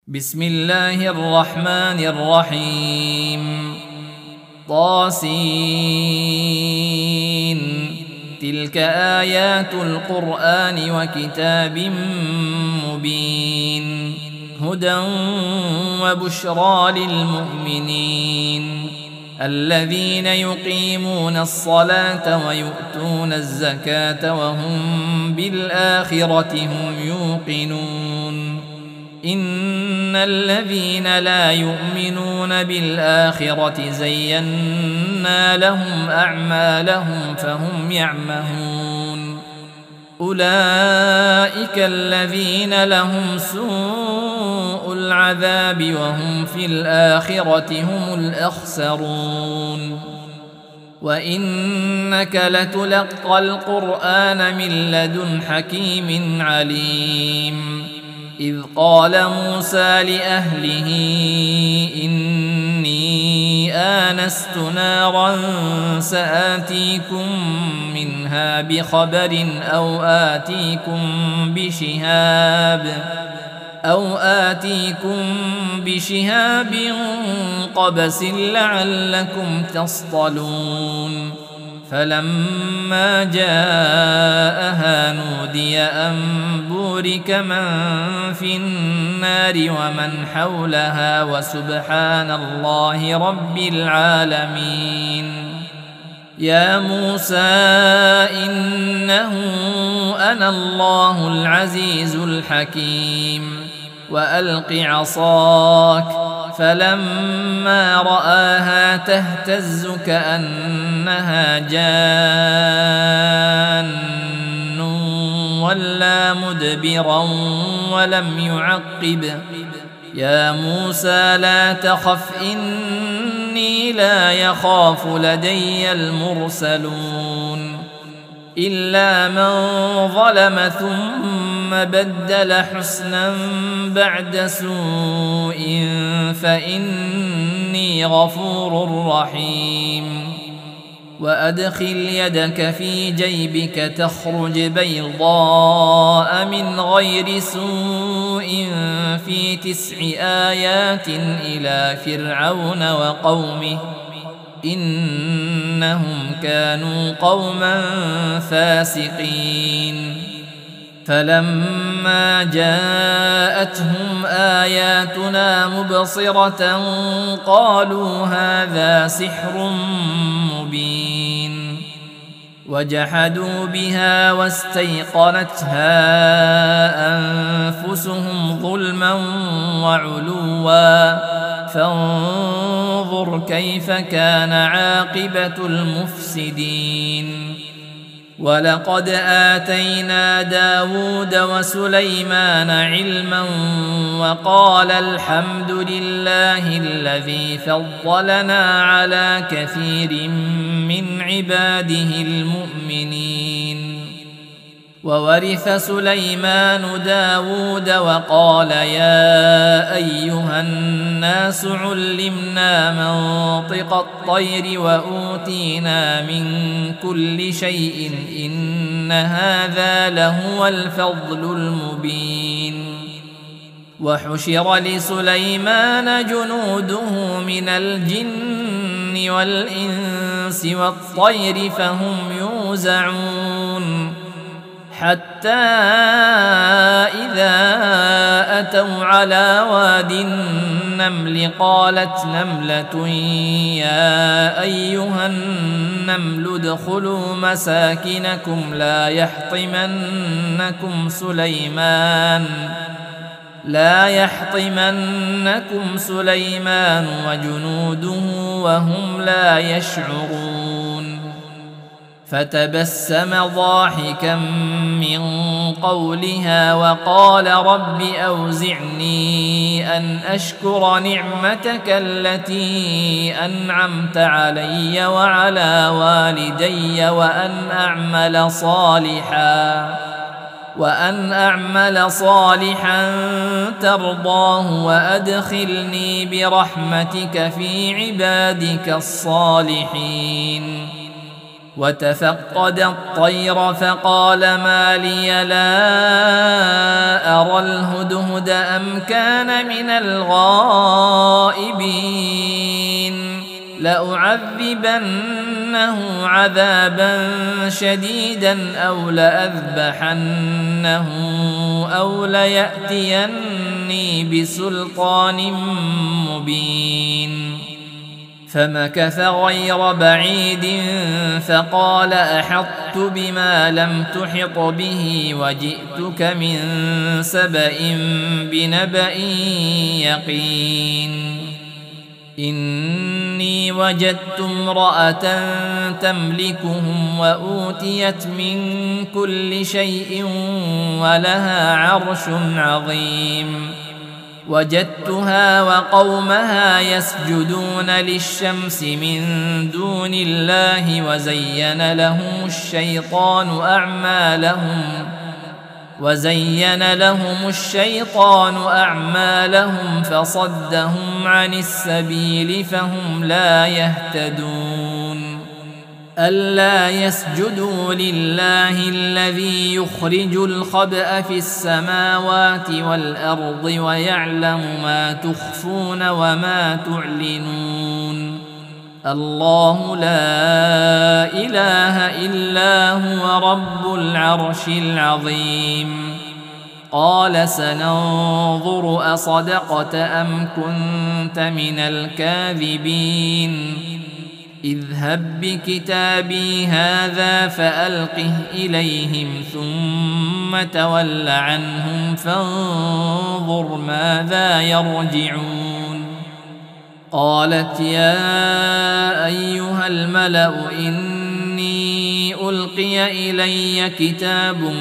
بسم الله الرحمن الرحيم طاسين تلك آيات القرآن وكتاب مبين هدى وبشرى للمؤمنين الذين يقيمون الصلاة ويؤتون الزكاة وهم بالآخرة هم يوقنون إن الذين لا يؤمنون بالآخرة زينا لهم أعمالهم فهم يعمهون أولئك الذين لهم سوء العذاب وهم في الآخرة هم الأخسرون وإنك لتلقى القرآن من لدن حكيم عليم إذ قال موسى لأهله إني آنست نارا سآتيكم منها بخبر أو آتيكم بشهاب قبس لعلكم تصطلون فلما جاءها نودي أن بورك من في النار ومن حولها وسبحان الله رب العالمين يا موسى إنه أنا الله العزيز الحكيم وألق عصاك فلما رآها تهتز كأنها جان ولا مدبرا ولم يعقب يا موسى لا تخف إني لا يخاف لدي المرسلون إلا من ظلم ثم بدل حسنا بعد سوء فإني غفور رحيم وأدخل يدك في جيبك تخرج بيضاء من غير سوء في 9 آيات إلى فرعون وقومه إنهم كانوا قوما فاسقين فلما جاءتهم آياتنا مبصرة قالوا هذا سحر مبين وجحدوا بها واستيقنتها أنفسهم ظلما وعلوا فانظر كيف كان عاقبة المفسدين ولقد آتينا داود وسليمان علما وقال الحمد لله الذي فضلنا على كثير من عباده المؤمنين وورث سليمان داود وقال يا أيها الناس علمنا منطق الطير وأوتينا من كل شيء إن هذا لهو الفضل المبين وحشر لسليمان جنوده من الجن والإنس والطير فهم يوزعون حتى إذا أتوا على واد النمل قالت نملة يا أيها النمل ادخلوا مساكنكم لا يحطمنكم سليمان وجنوده وهم لا يشعرون فتبسم ضاحكا من قولها وقال رب أوزعني أن أشكر نعمتك التي أنعمت علي وعلى والدي وأن أعمل صالحا ترضاه وأدخلني برحمتك في عبادك الصالحين وتفقد الطير فقال ما لي لا أرى الهدهد أم كان من الغائبين لأعذبنه عذابا شديدا أو لأذبحنه أو ليأتيني بسلطان مبين فمكث غير بعيد فقال أحطت بما لم تحط به وجئتك من سبأ بنبأ يقين إني وجدت امرأة تملكهم وأوتيت من كل شيء ولها عرش عظيم وجدتها وقومها يسجدون للشمس من دون الله وزين لهم الشيطان أعمالهم فصدهم عن السبيل فهم لا يهتدون ألا يسجدوا لله الذي يخرج الخبأ في السماوات والأرض ويعلم ما تخفون وما تعلنون الله لا إله إلا هو رب العرش العظيم قال سننظر أصدقت أم كنت من الكاذبين اذهب بكتابي هذا فألقه إليهم ثم تول عنهم فانظر ماذا يرجعون قالت يا أيها الملأ إني ألقي إلي كتاب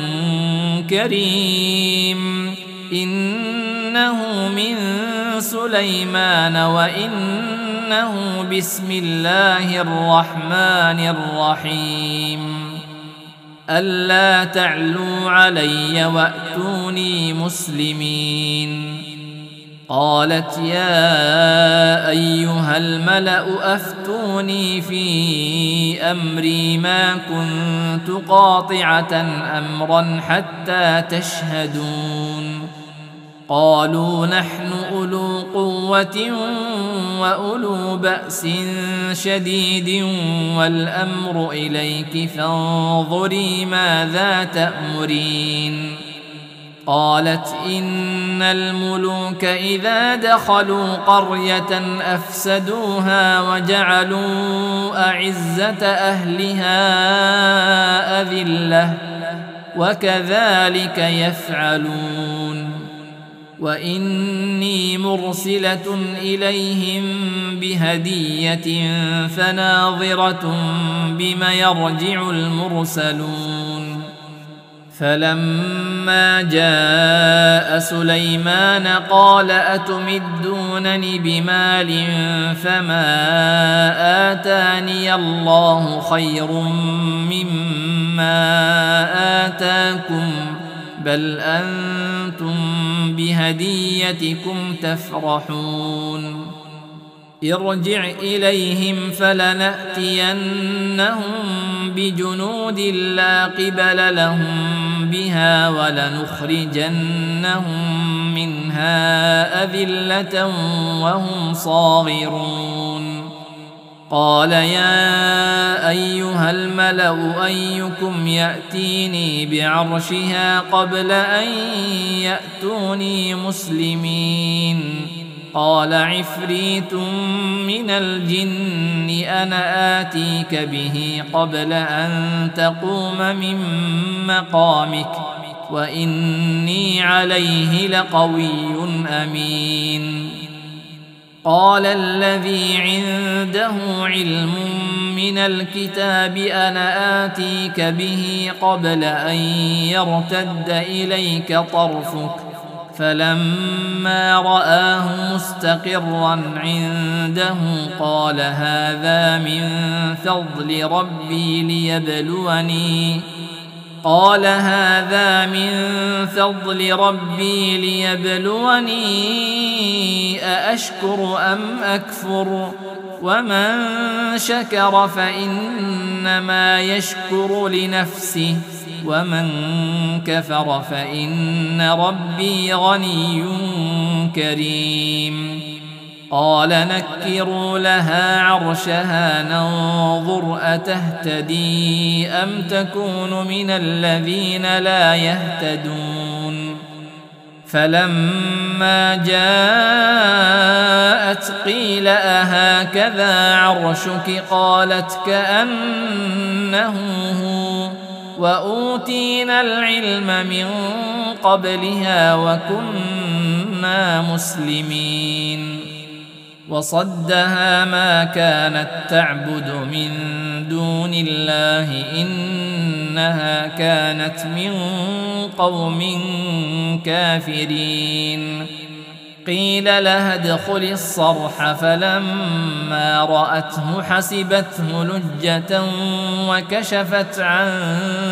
كريم إنه من سليمان وإنه بسم الله الرحمن الرحيم ألا تعلوا علي وأتوني مسلمين قالت يا أيها الملأ أفتوني في أمري ما كنت قاطعة أمرا حتى تشهدون قالوا نحن أولو قوة وأولو بأس شديد والأمر إليك فانظري ماذا تأمرين قالت إن الملوك إذا دخلوا قرية أفسدوها وجعلوا أعزة أهلها أذلة وكذلك يفعلون وإني مرسلة إليهم بهدية فناظرة بم يرجع المرسلون فلما جاء سليمان قال أتمدونني بمال فما آتاني الله خير مما آتاكم بل أنتم بهديتكم تفرحون ارجع إليهم فلنأتينهم بجنود لا قبل لهم بها ولنخرجنهم منها أذلة وهم صاغرون قال يا أيها الملأ أيكم يأتيني بعرشها قبل أن يأتوني مسلمين قال عفريت من الجن أنا آتيك به قبل أن تقوم من مقامك وإني عليه لقوي أمين قال الذي عنده علم من الكتاب أنا آتيك به قبل أن يرتد إليك طرفك فلما رآه مستقرا عنده قال هذا من فضل ربي ليبلوني أأشكر أم أكفر ومن شكر فإنما يشكر لنفسه ومن كفر فإن ربي غني كريم قال نكروا لها عرشها ننظر أتهتدي أم تكون من الذين لا يهتدون فلما جاءت قيل أهكذا عرشك قالت كأنه هو وأوتينا العلم من قبلها وكنا مسلمين وصدها ما كانت تعبد من دون الله إنها كانت من قوم كافرين قيل لها ادخل الصرح فلما رأته حسبته لجة وكشفت عن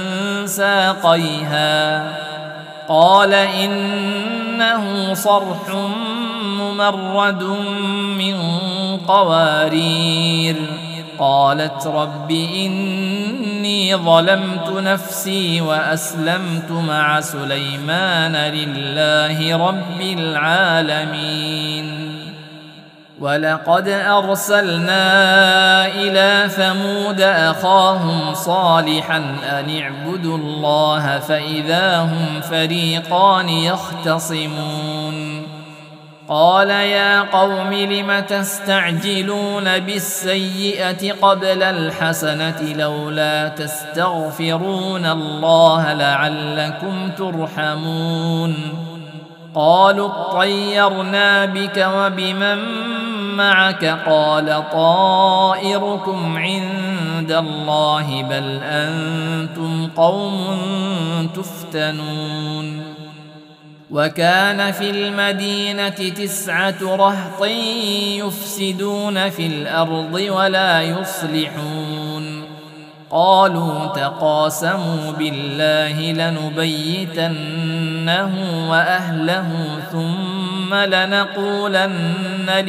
ساقيها قال إنه صرح ممرد من قوارير قالت رب إني ظلمت نفسي وأسلمت مع سليمان لله رب العالمين ولقد أرسلنا إلى ثمود أخاهم صالحا أن اعبدوا الله فإذا هم فريقان يختصمون قال يا قوم لم تستعجلون بالسيئة قبل الحسنة لولا تستغفرون الله لعلكم ترحمون قالوا اطيرنا بك وبمن معك قال طائركم عند الله بل أنتم قوم تفتنون وكان في المدينة 9 رهط يفسدون في الأرض ولا يصلحون قالوا تقاسموا بالله لنبيتنه وأهله ثم لنقولن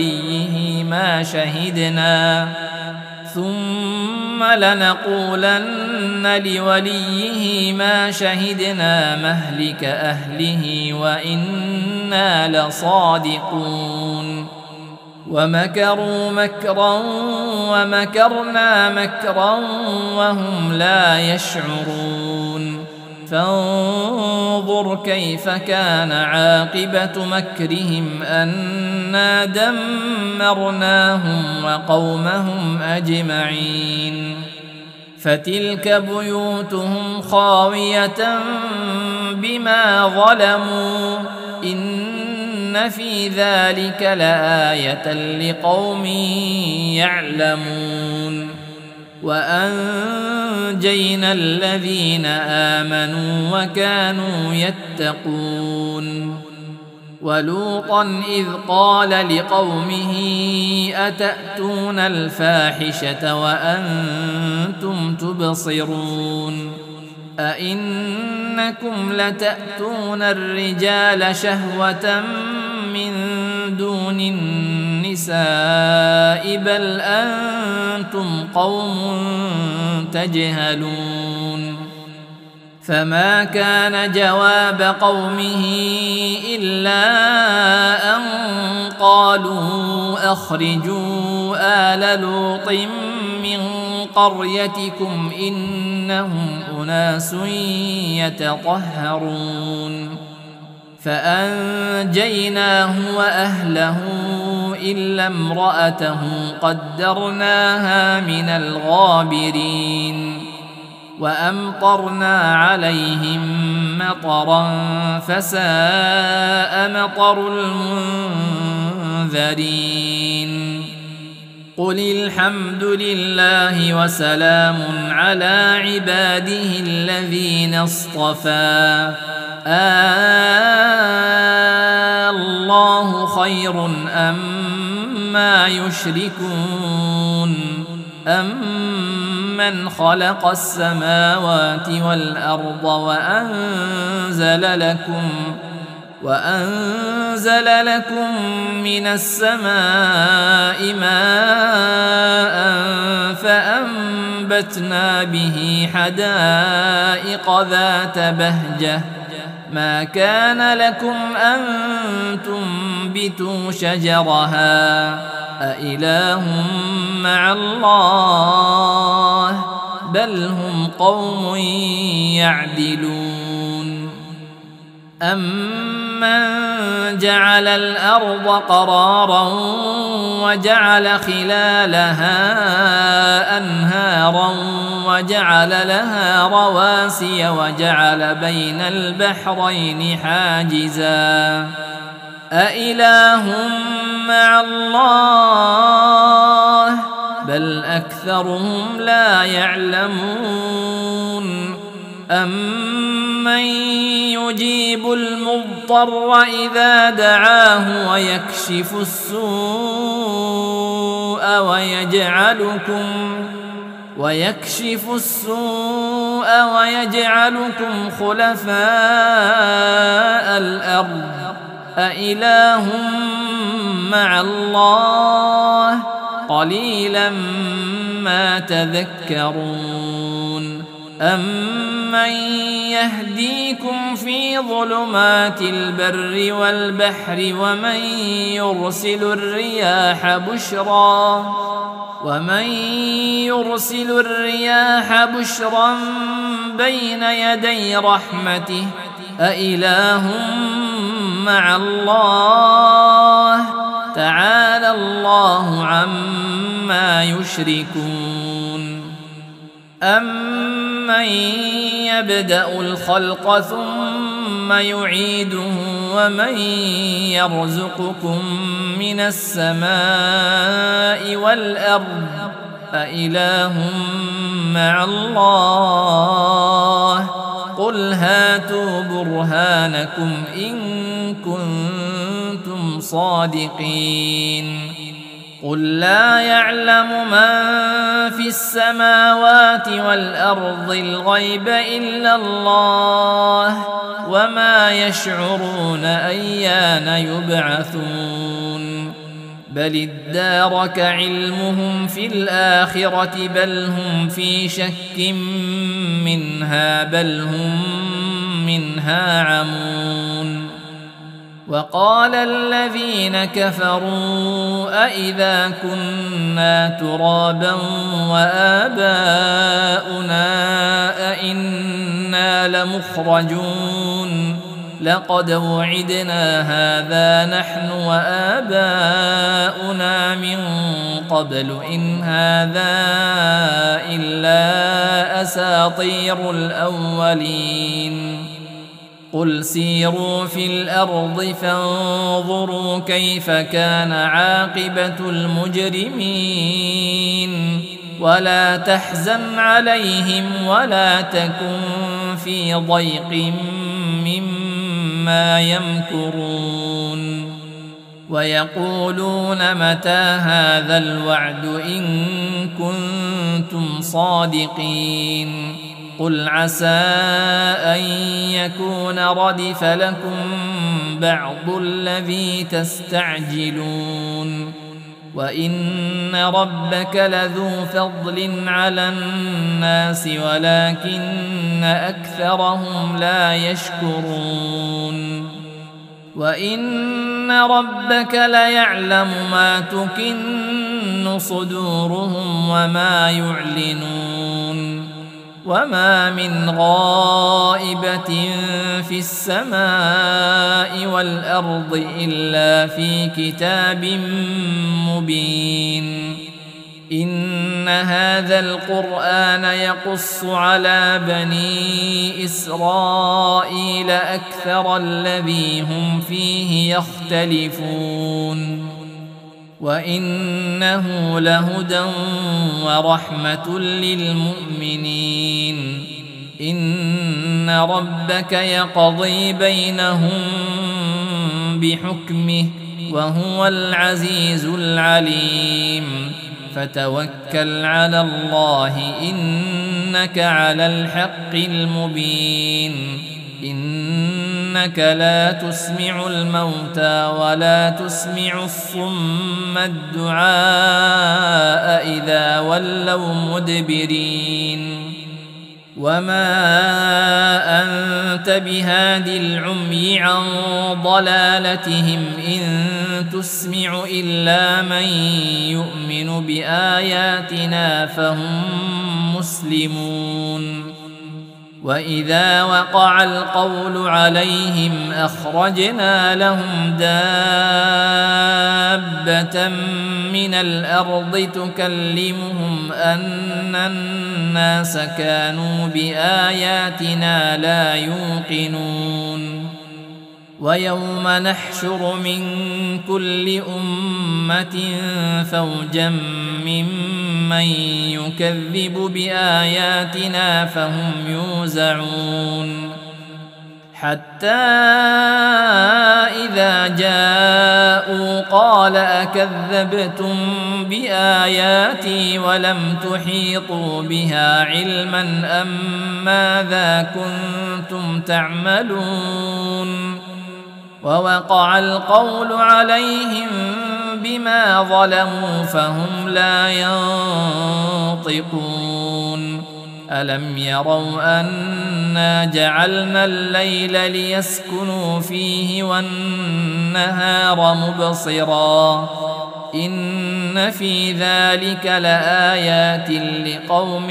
لوليه ما شهدنا مهلك أهله وإنا لصادقون ومكروا مكرا ومكرنا مكرا وهم لا يشعرون فانظر كيف كان عاقبة مكرهم أنا دمرناهم وقومهم أجمعين فتلك بيوتهم خاوية بما ظلموا إن في ذلك لآية لقوم يعلمون وأنجينا الذين آمنوا وكانوا يتقون ولوطا إذ قال لقومه أتأتون الفاحشة وأنتم تبصرون أئنكم لتأتون الرجال شهوة من دون النساء بل أنتم قوم تجهلون فما كان جواب قومه إلا أن قالوا أخرجوا آل لوط من قريتكم إنهم أناس يتطهرون فأنجيناه وأهله إلا امرأته قدرناها من الغابرين وأمطرنا عليهم مطرا فساء مطر المنذرين قل الحمد لله وسلام على عباده الذين اصطفى الله خير أما يشركون أمن خلق السماوات والأرض وأنزل لكم من السماء ماء فأنبتنا به حدائق ذات بهجة ما كان لكم أن تنبتوا شجرها أإله مع الله بل هم قوم يعدلون أمن جعل الأرض قرارا وجعل خلالها أنهارا وجعل لها رواسي وجعل بين البحرين حاجزا أإله مع الله بل أكثرهم لا يعلمون أمن يجيب المضطر إذا دعاه ويكشف السوء ويجعلكم خلفاء الأرض أإله مع الله قليلا ما تذكرون أمن يهديكم في ظلمات البر والبحر ومن يرسل الرياح بشرا بين يدي رحمته أإله مع الله تعالى الله عما يشركون أمن يبدأ الخلق ثم يعيده ومن يرزقكم من السماء والأرض أإله مع الله قل هاتوا برهانكم إن كنتم صادقين قل لا يعلم من في السماوات والأرض الغيب إلا الله وما يشعرون أيان يبعثون بل ادارك علمهم في الآخرة بل هم في شك منها بل هم منها عمون وقال الذين كفروا أإذا كنا ترابا وآباؤنا أإنا لمخرجون لقد وعدنا هذا نحن وآباؤنا من قبل إن هذا إلا أساطير الأولين قل سيروا في الأرض فانظروا كيف كان عاقبة المجرمين ولا تحزن عليهم ولا تكن في ضيق مما يمكرون ويقولون متى هذا الوعد إن كنتم صادقين قل عسى أن يكون ردف لكم بعض الذي تستعجلون وإن ربك لذو فضل على الناس ولكن أكثرهم لا يشكرون وإن ربك ليعلم ما تكن صدورهم وما يعلنون وما من غائبة في السماء والأرض إلا في كتاب مبين إن هذا القرآن يقص على بني إسرائيل أكثر الذي هم فيه يختلفون وإنه لهدى ورحمة للمؤمنين إن ربك يقضي بينهم بحكمه وهو العزيز العليم فتوكل على الله إنك على الحق المبين إنك لا تسمع الموتى ولا تسمع الصم الدعاء إذا ولوا مدبرين وما أنت بهاد العمي عن ضلالتهم إن تسمع إلا من يؤمن بآياتنا فهم مسلمون وإذا وقع القول عليهم أخرجنا لهم دابة من الأرض تكلمهم أن الناس كانوا بآياتنا لا يوقنون ويوم نحشر من كل أمة فوجا ممن يكذب بآياتنا فهم يوزعون حتى إذا جاءوا قال أكذبتم بآياتي ولم تحيطوا بها علما أم ماذا كنتم تعملون ووقع القول عليهم بما ظلموا فهم لا ينطقون ألم يروا أنا جعلنا الليل ليسكنوا فيه والنهار مبصرا إن في ذلك لآيات لقوم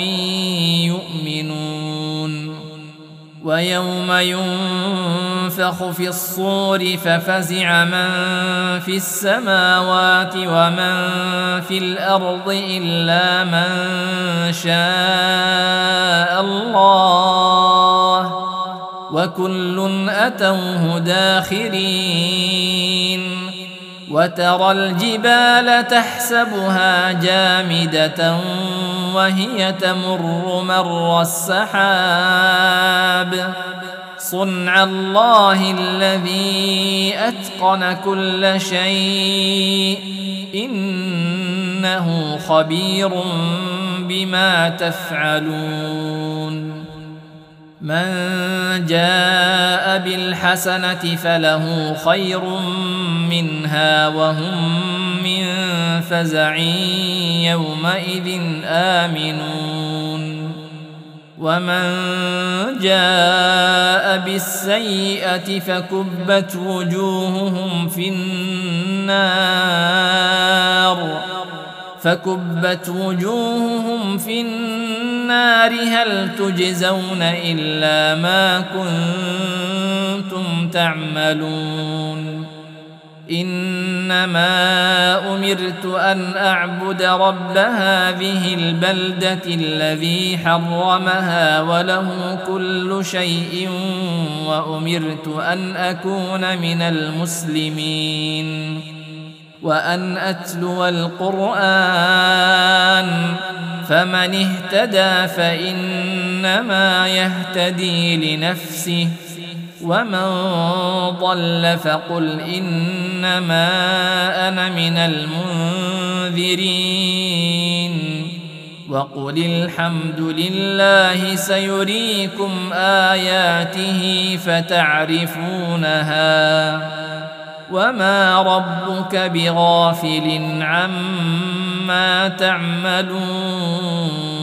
يؤمنون ويوم ينفخ في الصور ففزع من في السماوات ومن في الأرض إلا من شاء الله وكل أتوه داخرين وترى الجبال تحسبها جامدة وهي تمر مر السحاب صنع الله الذي أتقن كل شيء إنه خبير بما تفعلون من جاء بالحسنة فله خير منها وهم من فزع يومئذ آمنون ومن جاء بالسيئة فكبت وجوههم في النار هل تجزون إلا ما كنتم تعملون إنما أمرت أن أعبد رب هذه البلدة الذي حرمها وله كل شيء وأمرت أن أكون من المسلمين وأن أتلو القرآن فمن اهتدى فإنما يهتدي لنفسه ومن ضل فقل إنما أنا من المنذرين وقل الحمد لله سيريكم آياته فتعرفونها وما ربك بغافل عما تعملون